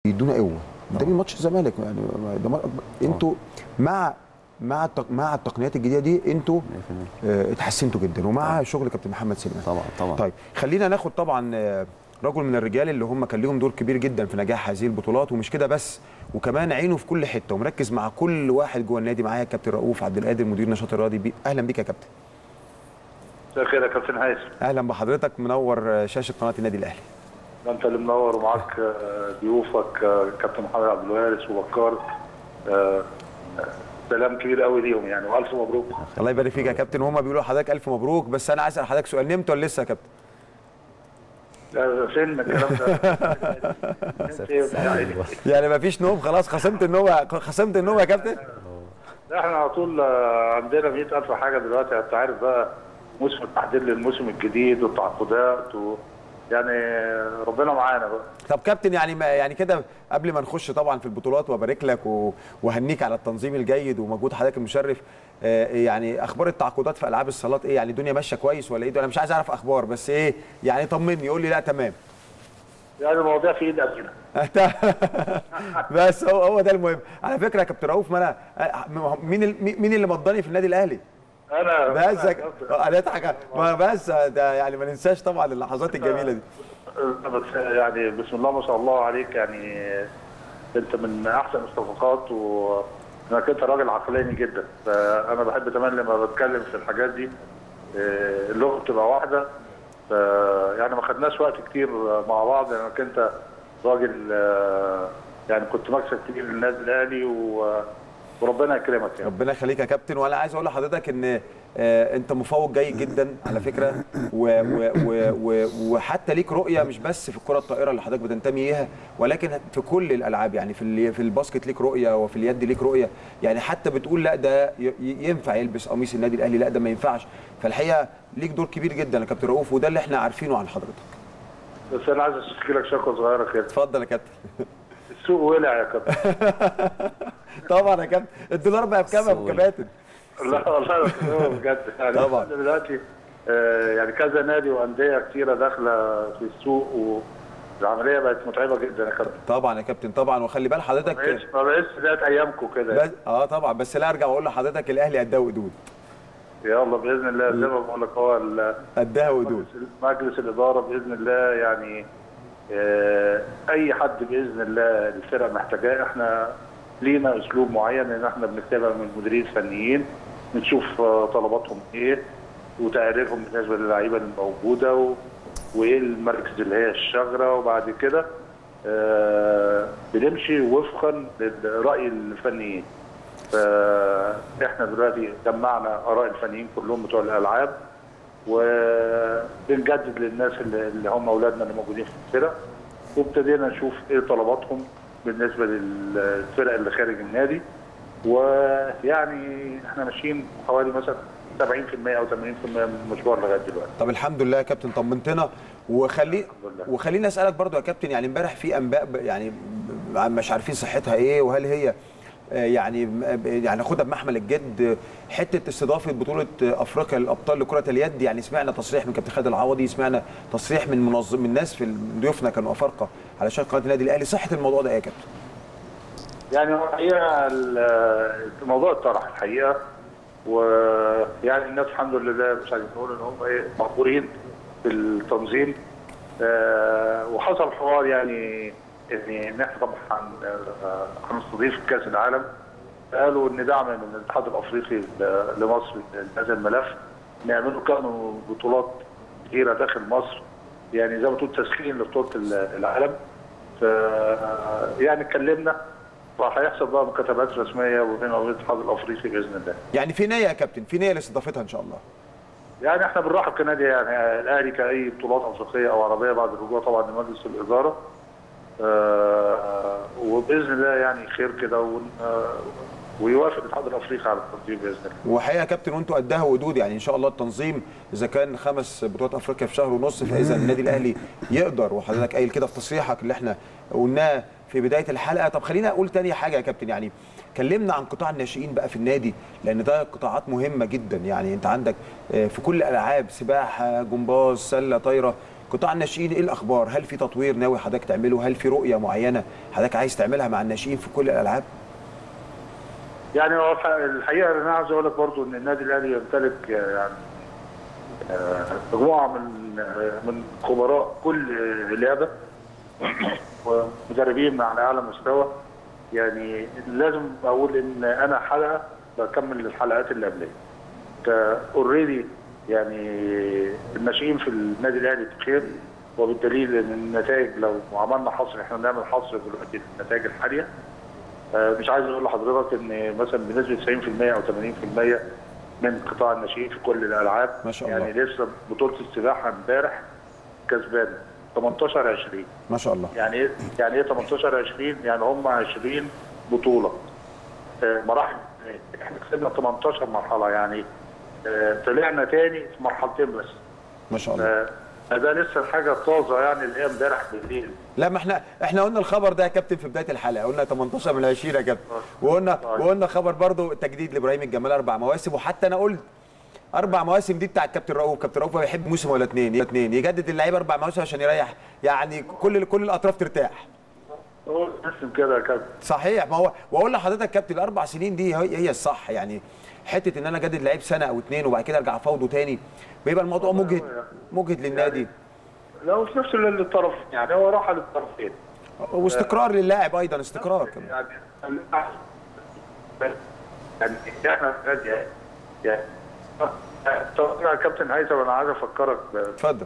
يدونا قوه ده ماتش الزمالك يعني انتوا مع مع التقنيات الجديده دي انتوا اتحسنتوا جدا ومع شغل كابتن محمد سليمان. طبعا. طيب خلينا ناخد طبعا رجل من الرجال اللي هم كان ليهم دور كبير جدا في نجاح هذه البطولات، ومش كده بس، وكمان عينه في كل حته ومركز مع كل واحد جوه النادي. معايا كابتن رؤوف عبد القادر مدير نشاط الرياضي. اهلا بيك يا كابتن. مساء الخير يا كابتن هيثم. اهلا بحضرتك، منور شاشه قناه النادي الاهلي. انت اللي منور، ومعاك ضيوفك كابتن محمد عبد الوارث وبكار. سلام كبير قوي ليهم يعني، والف مبروك. الله يبارك فيك يا كابتن. وهم بيقولوا لحضرتك الف مبروك، بس انا عايز اسال حضرتك سؤال، نمت ولا لسه يا كابتن؟ فين الكلام ده؟ يعني ما فيش نوم خلاص؟ خصمت النوم يا كابتن؟ احنا على طول عندنا 100,000 حاجه دلوقتي. انت عارف بقى موسم التحضير للموسم الجديد والتعاقدات يعني ربنا معانا بقى. طب كابتن يعني كده قبل ما نخش طبعا في البطولات، وابارك لك وهنيك على التنظيم الجيد ومجهود حضرتك المشرف، يعني اخبار التعاقدات في العاب الصالات ايه؟ يعني الدنيا ماشيه كويس ولا ايه؟ انا مش عايز اعرف اخبار، بس ايه يعني طمني، يقول لي لا تمام. يعني المواضيع في ايد ابينا. بس هو ده المهم. على فكره يا كابتن رؤوف، ما انا مين اللي مضاني في النادي الاهلي؟ انا بس انا اضحك بس ده يعني ما ننساش طبعا اللحظات الجميله دي. بس يعني بسم الله ما شاء الله عليك، يعني انت من احسن الصفقات، وانك انت راجل عقلاني جدا. فانا بحب كمان لما بتكلم في الحاجات دي اللغه بتبقى واحده. يعني ما خدناش وقت كتير مع بعض، لانك انت راجل يعني كنت مكسب كبير للنادي الاهلي، وربنا يكرمك يعني. ربنا يخليك يا كابتن. وانا عايز اقول لحضرتك ان انت مفوق جيد جدا على فكره، وحتى ليك رؤيه مش بس في الكره الطائره اللي حضرتك بتنتمي ليها، ولكن في كل الالعاب. يعني في الباسكت ليك رؤيه، وفي اليد ليك رؤيه. يعني حتى بتقول لا ده ينفع يلبس قميص النادي الاهلي، لا ده ما ينفعش. فالحقيقه ليك دور كبير جدا يا كابتن رؤوف، وده اللي احنا عارفينه عن حضرتك. بس انا عايز اشتكي لك شكوى صغيره كده. اتفضل يا كابتن. السوق ولع يا كابتن. طبعا يا كابتن. الدولار بقى بكام يا ابو كباتن؟ لا والله بجد يعني. طبعا دلوقتي يعني كذا نادي وانديه كتيره داخله في السوق، والعمليه بقت متعبه جدا يا كابتن. طبعا يا كابتن طبعا. وخلي بال حضرتك ما بقتش بدايه ايامكم كده. طبعا. بس لا ارجع واقول لحضرتك الاهلي قدها وقدود. يلا باذن الله، زي ما بقول لك هو قدها وقدود. مجلس الاداره باذن الله يعني اي حد باذن الله الفرقه محتاجاه. احنا لينا اسلوب معين ان احنا بنتابع من المديرين الفنيين، بنشوف طلباتهم ايه وتقاريرهم بالنسبه للعيبه الموجوده وايه المراكز اللي هي الشاغره، وبعد كده بنمشي وفقا لراي الفنيين. فاحنا دلوقتي جمعنا اراء الفنيين كلهم بتوع الالعاب، وبنجدد للناس اللي هم اولادنا اللي موجودين في الفرق، وابتدينا نشوف ايه طلباتهم بالنسبه للفرق اللي خارج النادي. ويعني احنا ماشيين حوالي مثلا 70% او 80% من المشوار لغايه دلوقتي. طب الحمد لله يا كابتن، طمنتنا. وخليني اسالك برضو يا كابتن، يعني امبارح في انباء يعني مش عارفين صحتها ايه، وهل هي يعني ناخدها بمحمل الجد، حته استضافه بطوله افريقيا للابطال لكره اليد. يعني سمعنا تصريح من كابتن خالد العوضي، سمعنا تصريح من ناس في ضيوفنا كانوا افارقه على شاشه قناه النادي الاهلي. صحه الموضوع ده ايه يا كابتن؟ يعني هو الحقيقه الموضوع اتطرح الحقيقه، ويعني الناس الحمد لله مش عايزين نقول ان هم ايه مقبورين في التنظيم. وحصل حوار يعني ان احنا طبعا هنستضيف كاس العالم. قالوا ان دعم من الاتحاد الافريقي لمصر لهذا الملف، نعملوا كانوا بطولات كثيره داخل مصر، يعني زي ما تقول تسخين لبطوله العالم. يعني اتكلمنا، وهيحصل بقى مكاتبات رسميه وبين الاتحاد الافريقي باذن الله. يعني في نيه يا كابتن، في نيه لاستضافتها ان شاء الله. يعني احنا بنرحب كنادي، يعني الاهلي كاي بطولات افريقيه او عربيه بعد الرجوع طبعا لمجلس الاداره. وباذن الله يعني خير كده، ويوافق الاتحاد الافريقي على التنظيم باذن الله. وحقيقه يا كابتن وانتوا قدها وقدود، يعني ان شاء الله التنظيم اذا كان 5 بطولات افريقيا في شهر ونص، فاذا النادي الاهلي يقدر، وحضرتك قايل كده في تصريحك اللي احنا قلناه في بدايه الحلقه. طب خلينا اقول تاني حاجه يا كابتن، يعني كلمنا عن قطاع الناشئين بقى في النادي، لان ده قطاعات مهمه جدا. يعني انت عندك في كل الالعاب، سباحه، جمباز، سله، طايره، قطاع الناشئين ايه الاخبار؟ هل في تطوير ناوي حضرتك تعمله؟ هل في رؤيه معينه حضرتك عايز تعملها مع الناشئين في كل الالعاب؟ يعني هو الحقيقه انا عايز اقول لك برضو ان النادي الاهلي يمتلك يعني مجموعه من خبراء كل لعبه ومدربين على اعلى مستوى. يعني لازم اقول ان انا حلقه بكمل الحلقات اللي قبلها. اوريدي يعني الناشئين في النادي الاهلي بخير، وبالدليل ان النتائج لو عملنا حصر، احنا بنعمل حصر دلوقتي النتائج الحاليه. مش عايز اقول لحضرتك ان مثلا بنسبه 90% او 80% من قطاع الناشئين في كل الالعاب. ما شاء الله. يعني لسه بطوله السباحه امبارح كسبانه 18-20. ما شاء الله. يعني ايه 18-20؟ يعني هم 20 بطوله مراحل. احنا كسبنا 18 مرحله، يعني طلعنا تاني في مرحلتين بس. ما شاء الله. ده لسه الحاجه طازه يعني اللي هي امبارح بالليل. لا، ما احنا قلنا الخبر ده يا كابتن في بدايه الحلقه، قلنا 18 من 20 يا كابتن، وقلنا خبر برضو تجديد لابراهيم الجمال 4 مواسم، وحتى انا قلت 4 مواسم دي بتاع الكابتن رؤوف. كابتن رؤوف بيحب موسم ولا اتنين يجدد اللعيبه 4 مواسم عشان يريح يعني كل الاطراف ترتاح. هو اسم كده يا كابتن. صحيح. ما هو واقول لحضرتك كابتن ال4 سنين دي هي الصح. يعني حته ان انا اجدد لعيب سنه او اتنين وبعد كده ارجع افاوضه تاني بيبقى الموضوع مجهد للنادي. يعني لو في نفس الطرف، يعني هو راحه للطرفين واستقرار للاعب ايضا، استقرار كمان. يعني احنا يعني طبعا يا كابتن هيثم انا عايز افكرك. اتفضل.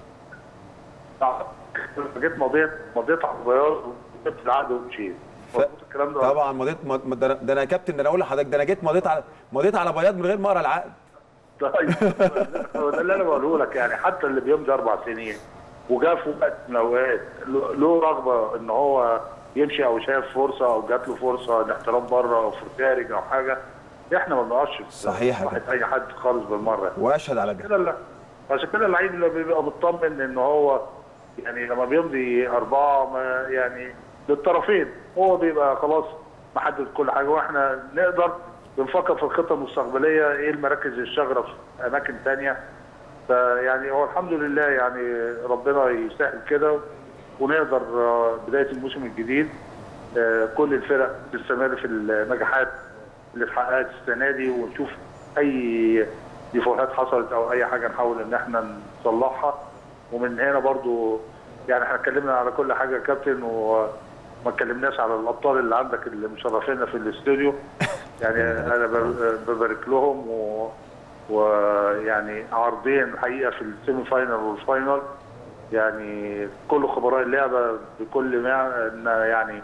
جيت مضيت على البياض وجبت العقد ومشيت. الكلام ده طبعا مضيت. ده انا يا كابتن، ده انا اقول لحضرتك، ده انا جيت مضيت على بياض من غير ما اقرا العقد. طيب ده اللي انا بقوله لك. يعني حتى اللي بيمضي 4 سنين وجاء في وقت من الاوقات له رغبه ان هو يمشي او شايف فرصه او جات له فرصه الاحتراف بره او في الخارج او حاجه، احنا ما بنقعدش صحيح اي حد خالص بالمره. واشهد على ده. عشان كده اللعيب اللي بيبقى مطمن ان هو يعني لما بيمضي 4 يعني للطرفين هو بيبقى خلاص محدد كل حاجه، واحنا نقدر بنفكر في الخطه المستقبليه ايه المراكز الشاغره في اماكن ثانيه. فيعني هو الحمد لله يعني ربنا يسهل كده ونقدر بدايه الموسم الجديد كل الفرق تستمر في النجاحات اللي اتحققت السنه دي، ونشوف اي ديفوهات حصلت او اي حاجه نحاول ان احنا نصلحها. ومن هنا برضو يعني احنا اتكلمنا على كل حاجه يا كابتن، وما اتكلمناش على الابطال اللي عندك اللي مشرفينا في الاستوديو. يعني انا ببارك لهم ويعني عارضين الحقيقه في السيمي فاينل والفاينل. يعني كل خبراء اللعبه بكل ما يعني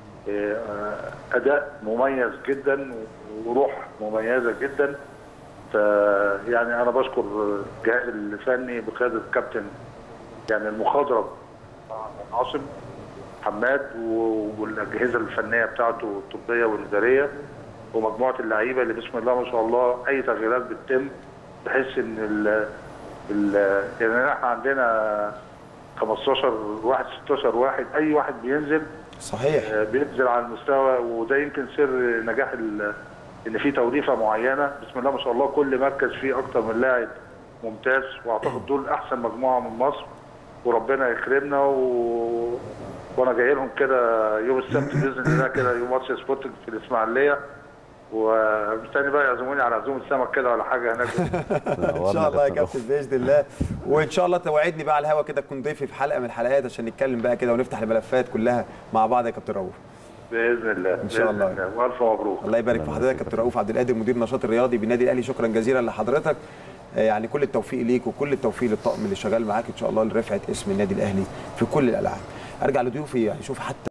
اداء مميز جدا وروح مميزه جدا. يعني انا بشكر الجهاز الفني بقياده الكابتن يعني المخضرم عاصم حماد والاجهزه الفنيه بتاعته الطبيه والاداريه ومجموعه اللعيبه اللي بسم الله ما شاء الله اي تغييرات بتتم بحيث ان يعني احنا عندنا 15 واحد 16 واحد، اي واحد بينزل صحيح بينزل على المستوى. وده يمكن سر نجاح ان في توليفه معينه بسم الله ما شاء الله كل مركز فيه اكتر من لاعب ممتاز، واعتقد دول احسن مجموعه من مصر وربنا يكرمنا. وانا جاي لهم كده يوم السبت باذن الله كده يوم ماتش سبورتنج في الاسماعيليه، ومستني بقى يعزموني على عزومه سمك كده ولا حاجه هناك. ان شاء الله يا كابتن باذن الله. وان شاء الله توعدني بقى على الهوا كده تكون ضيفي في حلقه من الحلقات عشان نتكلم بقى كده ونفتح الملفات كلها مع بعض يا كابتن رؤوف. باذن الله ان شاء الله. والف مبروك. الله يبارك في حضرتك كابتن رؤوف عبد القادر مدير النشاط الرياضي بالنادي الاهلي. شكرا جزيلا لحضرتك. يعني كل التوفيق ليك وكل التوفيق للطاقم اللي شغال معاك ان شاء الله لرفعه اسم النادي الاهلي في كل الالعاب. ارجع لضيوفي يعني شوف حتى